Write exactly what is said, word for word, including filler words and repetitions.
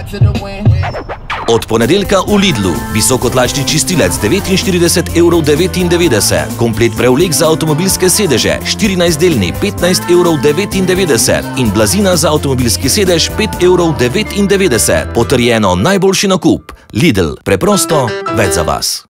Od ponedeljka v Lidlu visokotlačni čistilec devetinštirideset evrov devetindevetdeset, komplet prevlek za avtomobilske sedeže štirinajstdelni petnajst evrov devetindevetdeset in blazina za avtomobilski sedež pet evrov devetindevetdeset. Potrjeno najboljši nakup. Lidl, preprosto več za vas.